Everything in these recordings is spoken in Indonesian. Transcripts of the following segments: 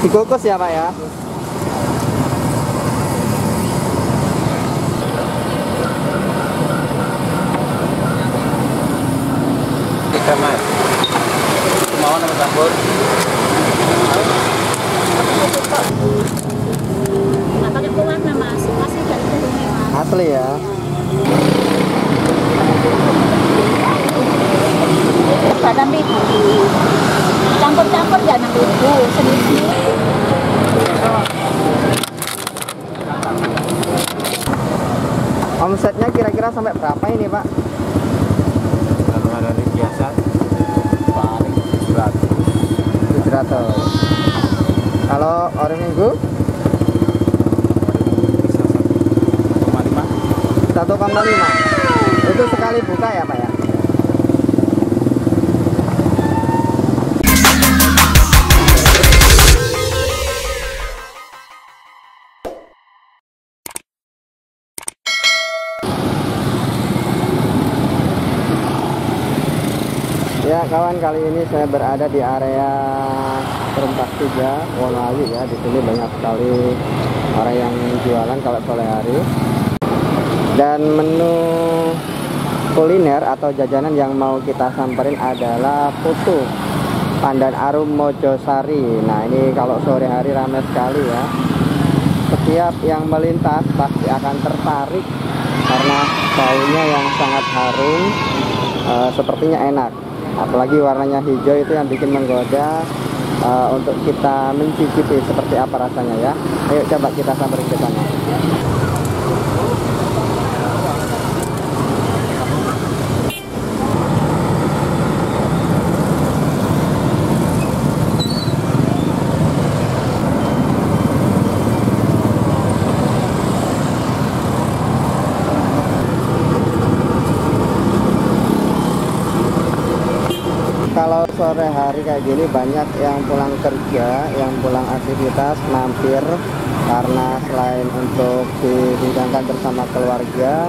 Dikukus ya Pak ya. Tiga Mas. Mau nama campur. Nggak pakai pewarna Mas, masih dari kedelai Mas. Asli ya. Pada minggu campur-campur ya 6.000 sendiri. Omsetnya kira-kira sampai berapa ini Pak? Kalau hari biasa paling 700. 700. Kalau hari Minggu? Bisa 1,5. 1,5. Itu sekali buka ya Pak ya? Ya kawan, kali ini saya berada di area Perumpak 3 Wonoayu ya. Di sini banyak sekali orang yang jualan kalau sore hari. Dan menu kuliner atau jajanan yang mau kita samperin adalah putu Pandan Arum Mojosari. Nah ini kalau sore hari ramai sekali ya. Setiap yang melintas pasti akan tertarik karena baunya yang sangat harum, sepertinya enak. Apalagi warnanya hijau itu yang bikin menggoda untuk kita mencicipi seperti apa rasanya ya. Ayo coba kita samperin ke sana. Kalau sore hari kayak gini banyak yang pulang kerja, yang pulang aktivitas mampir karena selain untuk dihidangkan bersama keluarga,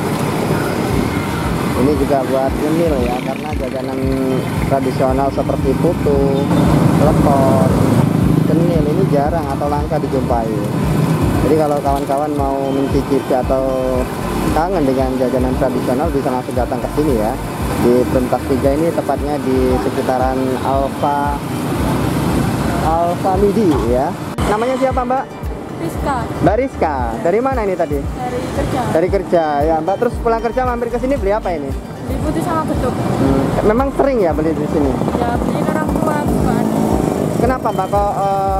ini juga buat nyemil ya, karena jajanan tradisional seperti putu, lepon, cenil ini jarang atau langka dijumpai. Jadi kalau kawan-kawan mau mencicipi atau kangen dengan jajanan tradisional bisa langsung datang ke sini ya. Di Perumpak 3 ini tepatnya di sekitaran Alfa Midi ya. Namanya siapa Mbak? Rizka. Mbak Rizka. Dari mana ini tadi? Dari kerja. Dari kerja ya Mbak. Terus pulang kerja mampir ke sini beli apa ini? Beli putih sama beduk. Memang sering ya beli di sini? Ya beli orang tua bukan. Kenapa Mbak kok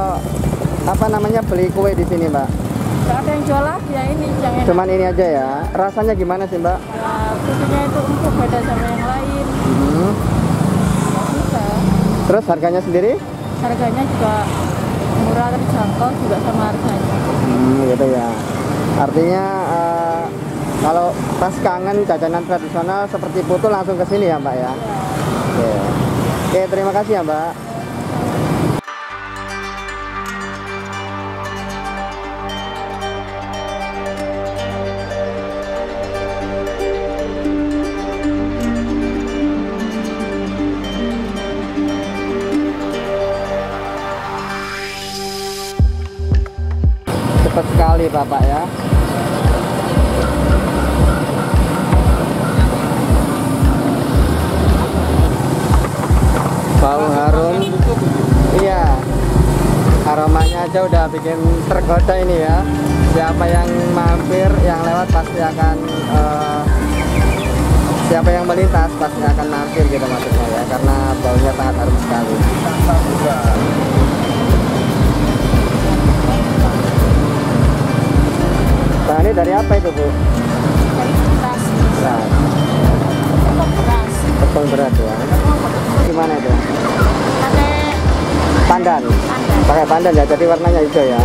beli kue di sini Mbak? Gak ada yang jual lagi ya, ini yang enak. Cuman ini aja ya. Rasanya gimana sih Mbak? Ya, putihnya itu empuk, beda sama yang lain. Bisa. Terus harganya sendiri? Harganya juga murah, terjangkau juga sama harganya. Gitu ya. Artinya kalau pas kangen jajanan tradisional seperti putu langsung ke sini ya Mbak ya. Ya. Oke, terima kasih ya Mbak. Cepat sekali Bapak ya. Bau harum. Iya. Aromanya aja udah bikin tergoda ini ya. Siapa yang mampir, yang lewat pasti akan siapa yang melintas pasti akan mampir gitu maksudnya ya, karena baunya sangat harum sekali. Nah, ini dari apa itu Bu? Beras. Beras. Beras. Tepung beras ya. Gimana itu? Pakai Pandan. pandan. Pakai pandan ya, jadi warnanya hijau ya.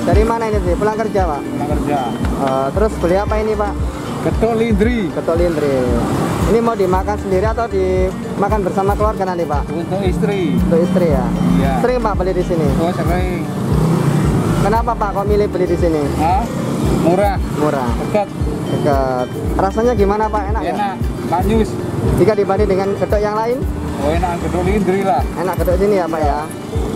Dari mana ini sih? Pulang kerja Pak? Pulang kerja. Terus beli apa ini Pak? Ketuk lindri. Ketuk lindri. Ini mau dimakan sendiri atau dimakan bersama keluarga nanti Pak? Untuk istri. Untuk istri ya? Iya. Sering Pak beli di sini? Oh sering. Kenapa Pak kok milih beli di sini? Hah? Murah. Murah. Dekat. Dekat. Rasanya gimana Pak? Enak ya? Enak. Manis. Jika dibanding dengan ketuk yang lain? Oh enak ketuk lindri lah. Enak ketuk sini ya Pak ya?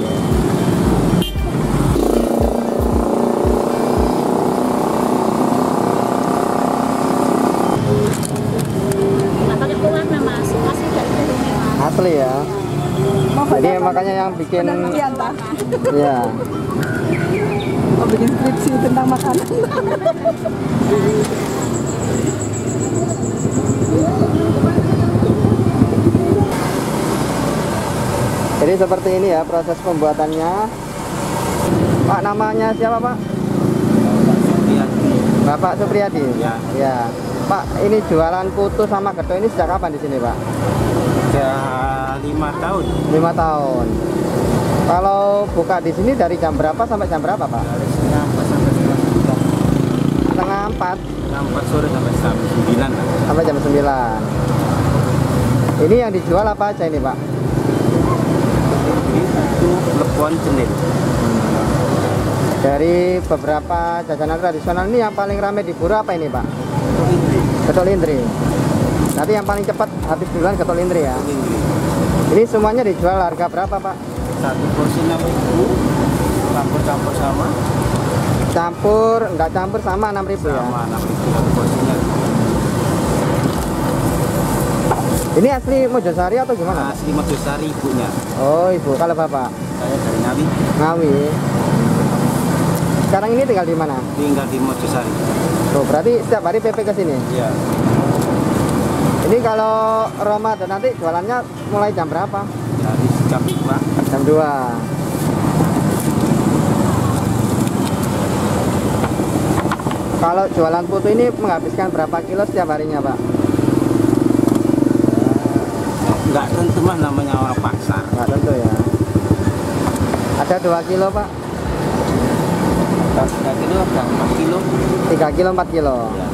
Asli ya. Jadi makanya yang bikin ya. Mau bikin skripsi tentang makanan. Jadi seperti ini ya proses pembuatannya. Pak, namanya siapa Pak? Bapak Supriyadi. Ya. Ya. Pak, ini jualan putu sama ketuk ini sejak kapan di sini Pak? Sudah 5 tahun. 5 tahun. Kalau buka di sini dari jam berapa sampai jam berapa Pak? Dari setengah 4 sampai Setengah 4 setengah 4 sore sampai jam 9 lah. sampai jam 9. Ini yang dijual apa aja ini Pak? Itu lepon cendil. Dari beberapa jajanan tradisional ini yang paling ramai diburu apa ini Pak? Ketuk lindri. Ketuk lindri. Nanti yang paling cepat habis duluan ketuk lindri ya. Lindri. Ini semuanya dijual harga berapa Pak? Satu porsi 6.000. Campur-campur sama. Campur, enggak campur sama 6.000 ya. Sama 6.000 satu porsinya. Ini asli Mojosari atau gimana? Asli Mojosari ibunya. Oh ibu, kalau bapak? Saya dari Ngawi. Ngawi. Sekarang ini tinggal di mana? Tinggal di Mojosari. Oh, berarti setiap hari PP ke sini? Iya. Ini kalau Ramadan nanti jualannya mulai jam berapa? Dari jam 2. Jam 2. Kalau jualan putu ini menghabiskan berapa kilo setiap harinya Pak? Enggak tentu mah namanya orang pasar. Nggak tentu ya. Ada 2 kilo Pak? 3 kilo, 4 kilo. 3 kilo, 4 kilo. Ya.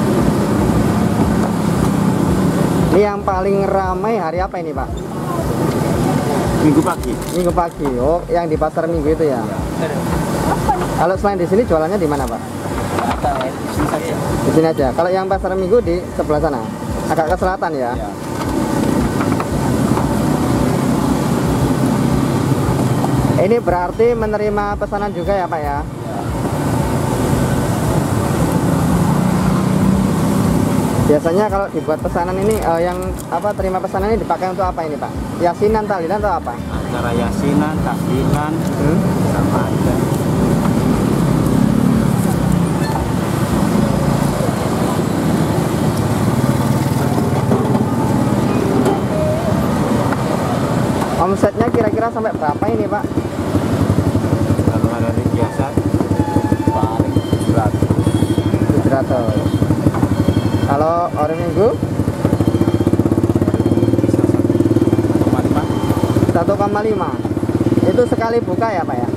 Ini yang paling ramai hari apa ini Pak? Minggu pagi. Minggu pagi. Oh, yang di pasar Minggu itu ya. Kalau selain di sini jualannya di mana Pak? Ada di sini saja. Di sini aja. Kalau yang pasar Minggu di sebelah sana, agak ke selatan ya. Ya. Ini berarti menerima pesanan juga ya Pak ya? Biasanya kalau dibuat pesanan ini yang apa terima pesanan ini dipakai untuk apa ini Pak? Yasinan, tahlilan atau apa? Acara yasinan, tahlilan, sama aja. Omsetnya kira-kira sampai berapa ini Pak? Kalau hari biasa paling 700. 700. Kalau hari Minggu? Bisa 1,5. 1,5. Itu sekali buka ya Pak ya?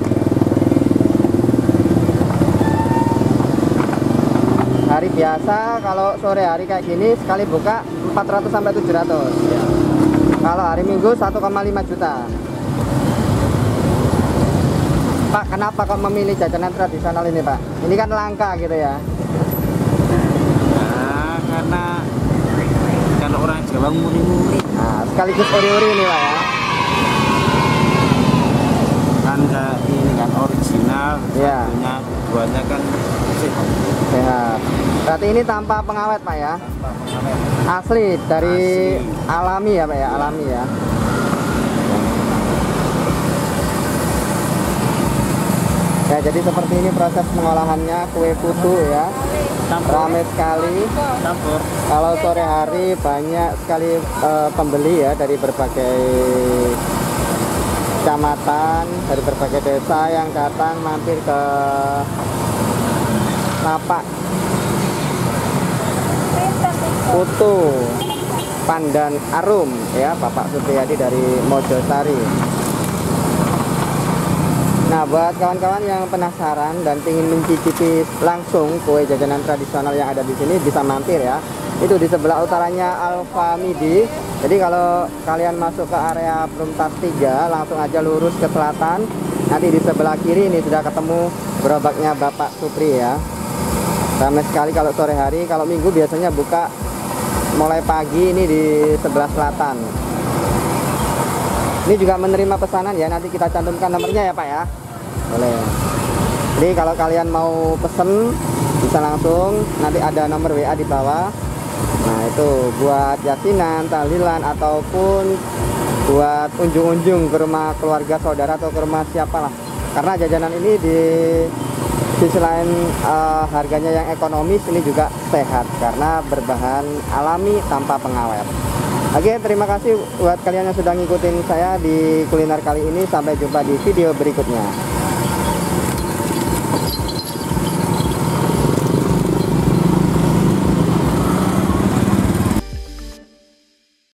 Hari biasa kalau sore hari kayak gini sekali buka 400 sampai 700. Ya. Kalau hari Minggu 1,5 juta. Pak, kenapa kok memilih jajanan tradisional ini Pak? Ini kan langka gitu ya. Nah, karena kalau orang Jawa muri-muri Nah, sekaligus ori-ori ini Pak ya. kan ini kan original, Iya. satunya duanya kan sehat. Sehat. Berarti ini tanpa pengawet Pak ya? Tanpa pengawet. Asli dari Asli. alami ya Pak ya? Alami ya. Ya, jadi seperti ini proses pengolahannya kue putu ya. Ramai sekali. Campur. Kalau sore hari banyak sekali pembeli ya dari berbagai kecamatan, dari berbagai desa yang datang mampir ke lapak putu Pandan Arum ya, Bapak Supriyadi dari Mojosari. Nah, buat kawan-kawan yang penasaran dan ingin mencicipi langsung kue jajanan tradisional yang ada di sini, bisa mampir ya. Itu di sebelah utaranya Alfa Midi. Jadi kalau kalian masuk ke area Perumtas 3, langsung aja lurus ke selatan. Nanti di sebelah kiri ini sudah ketemu gerobaknya Bapak Supri ya. Ramai sekali kalau sore hari. Kalau minggu biasanya buka mulai pagi ini di sebelah selatan. Ini juga menerima pesanan ya, nanti kita cantumkan nomornya ya Pak ya. Boleh. Jadi kalau kalian mau pesen bisa langsung, nanti ada nomor WA di bawah. Nah itu buat yasinan, tahlilan, ataupun buat unjung-unjung ke rumah keluarga saudara atau ke rumah siapalah. Karena jajanan ini di sisi lain harganya yang ekonomis, ini juga sehat karena berbahan alami tanpa pengawet. Oke, terima kasih buat kalian yang sudah ngikutin saya di kuliner kali ini. Sampai jumpa di video berikutnya.